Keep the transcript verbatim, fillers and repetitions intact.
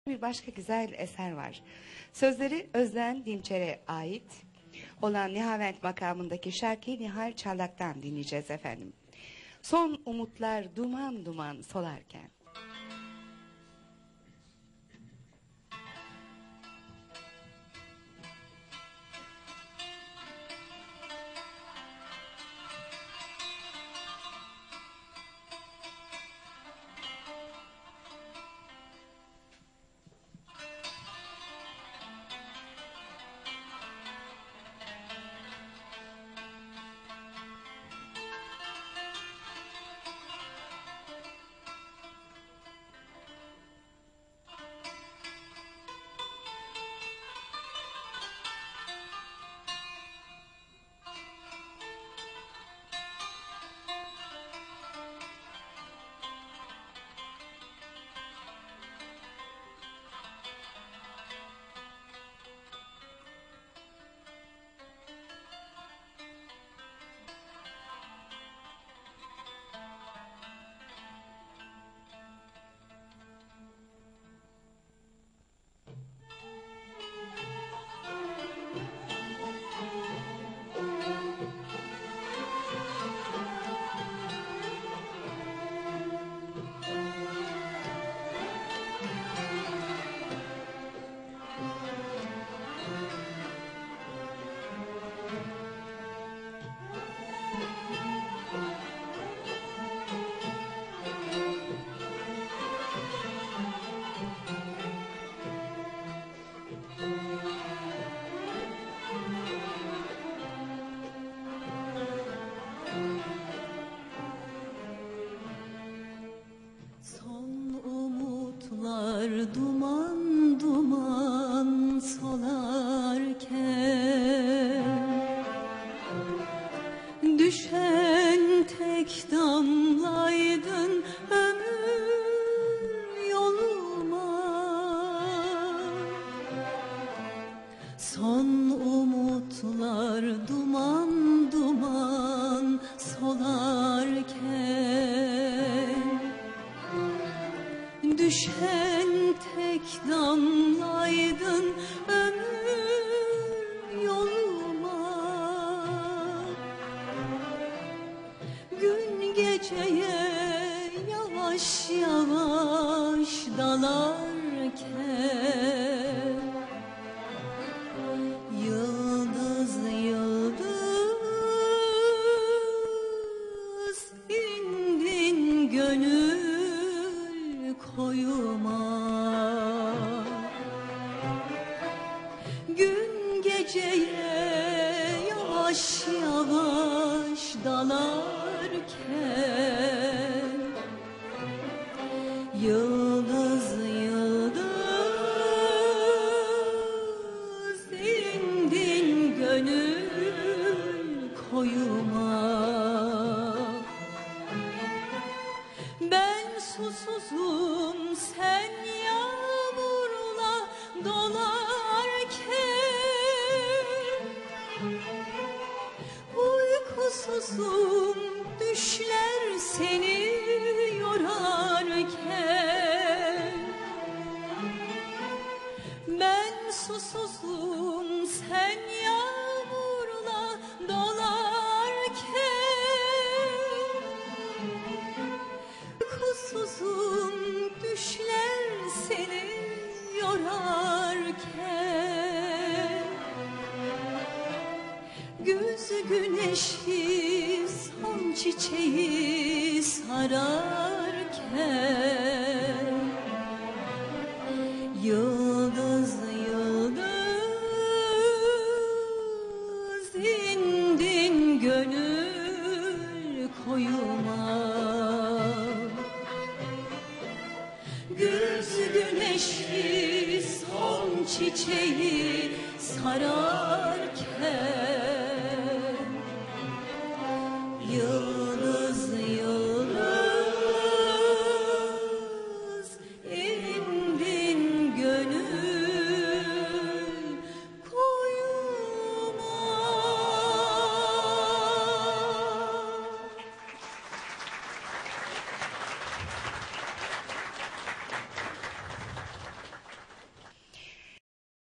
Bir başka güzel eser var. Sözleri Özden Dinçer'e ait olan Nihavent makamındaki şarkıyı Nihal Çallak'tan dinleyeceğiz efendim. Son umutlar duman duman solarken. Duman duman solarken düşen tek damlaydın ömür yoluma. Son umutlar duman duman solarken düşen tek damlaydın ömür yoluma. Gün geceye yavaş yavaş dalarken yıldız yıldız indin gönül koyuma. Gün geceye yavaş yavaş dalarken yıldız yıldız indin gönül koyuma. Ben susuzum sen yağmurla dolarken, uykusuzum düşler seni yorarken. Ben susuzum sen yağmurla dolarken, uykusuzum düşler seni yorarken. Güz güneşi son çiçeği sararken yıldız yıldız indin gönül koyuma. Güz güneşi son çiçeği sararken